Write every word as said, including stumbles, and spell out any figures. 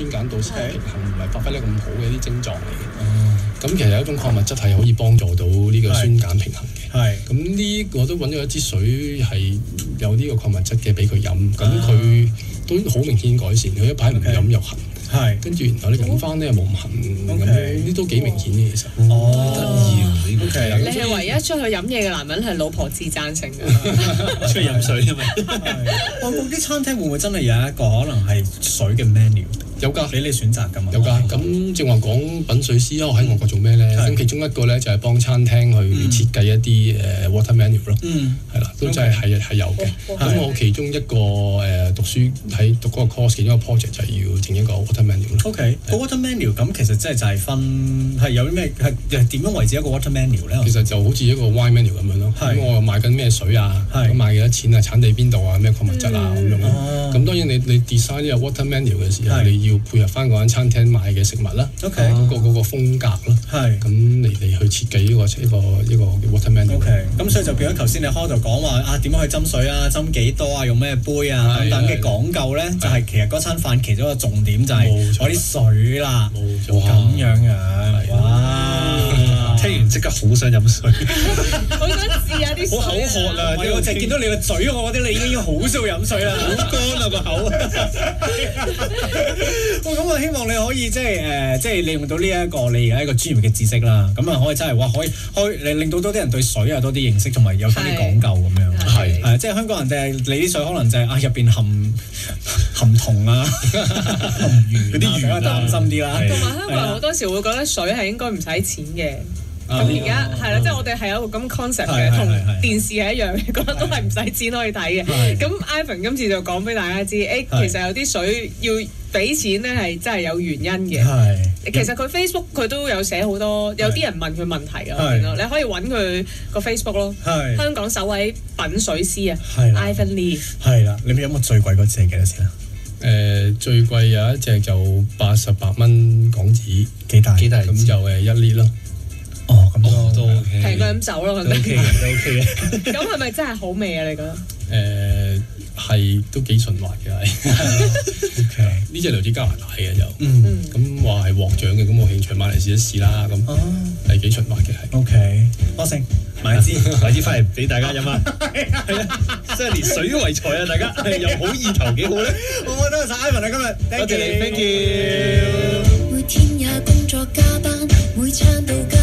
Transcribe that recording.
酸鹼度平衡唔係發揮得咁好嘅一啲症狀嚟嘅。咁、嗯、其實有一種礦物質係可以幫助到呢個酸鹼平衡嘅。係。咁呢我都揾咗一支水係有呢個礦物質嘅俾佢飲，咁佢都好明顯改善。佢一排唔飲又痕。係，跟住然後你飲翻咧又冇咁痕，咁樣呢都幾明顯嘅其實。哦，得意啊！呢個你係唯一出去飲嘢嘅男人，係老婆自贊成嘅。 出去飲水啊嘛。外國啲餐廳會唔會真係有一個可能係水嘅 menu？ 有㗎， 俾你選擇㗎嘛。 有㗎。咁正話講品水師喺外國做咩咧？咁其中一個咧就係幫餐廳去設計一啲誒 water menu 咯。嗯，係啦，都真係係係有嘅。咁我其中一個誒讀書喺讀嗰個 course 其中一個 project 就係要整一個 water menu 咯。 OK，個 water menu 咁其實即係就係分係有啲咩係係點樣為之一個 water menu 咧？ 其實就好似一個 wine menu 咁樣咯。咁我又賣緊咩水啊？咁賣幾多錢啊？產地邊度啊？咩礦物質啊？咁樣咯。咁當然你你 design 呢個 water menu 嘅時候，你要配合翻嗰間餐廳賣嘅食物啦，嗰個嗰個風格啦，咁嚟嚟去設計呢個一個一個 water menu。 OK，咁所以就變咗頭先你開頭講話啊點樣去斟水啊，斟幾多啊，用咩杯啊等等嘅講究咧，就係其實嗰餐飯其中一個重點就係攞啲水啦， 冇錯， 咁樣樣，哇！ 聽完即刻好想飲水， 好想試下啲水。 好口渴啊！ 我淨係見到你個嘴，我覺得你已經好需要飲水啦， 好乾啊個口。 咁我希望你可以即係誒，即係利用到呢一個你而家一個專業嘅知識啦，咁啊可以真係話可以開令令到多啲人對水有多啲認識，同埋有翻啲講究咁樣。係係即係香港人哋你啲水可能就係啊入邊含含銅啊、含鉛嗰啲魚啊，擔心啲啦。 同埋香港人好多時會覺得水係應該唔使錢嘅。咁而家係啦，即係我哋係有一個咁 concept 嘅，同電視係一樣嘅，覺得都係唔使錢可以睇嘅。咁 Ivan 今次就講俾大家知，誒其實有啲水要俾錢咧係真係有原因嘅。其實佢 Facebook 佢都有寫好多，有啲人問佢問題㗎，你可以揾佢個 Facebook 咯。香港首位品水師啊 ，Ivan Lee。 係啦，你有冇最貴嗰隻幾多錢啊？ 誒最貴有一隻就八十八蚊港紙， 幾大？ 幾大？咁就誒一 lit 咯。 哦，咁都都 OK， 平過飲酒咯， 都 OK 嘅，都 OK 嘅。 咁係咪真係好味啊？你覺得？ 誒係都幾順滑嘅係。OK，呢隻嚟自加拿大嘅就，咁話係獲獎嘅，咁我興趣買嚟試一試啦。咁係幾順滑嘅係。 OK，多謝買支買支翻嚟俾大家飲啊！係啊，即係連水都為財啊！大家又好意頭幾好咧。 我多謝 Ivan 啊，今日多謝你 ，thank you。 每天也工作加班，每餐到家。